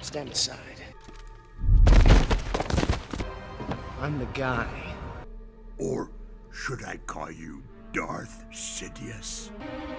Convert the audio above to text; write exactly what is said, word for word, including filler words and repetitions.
Stand aside. I'm the guy. Or should I call you Darth Sidious?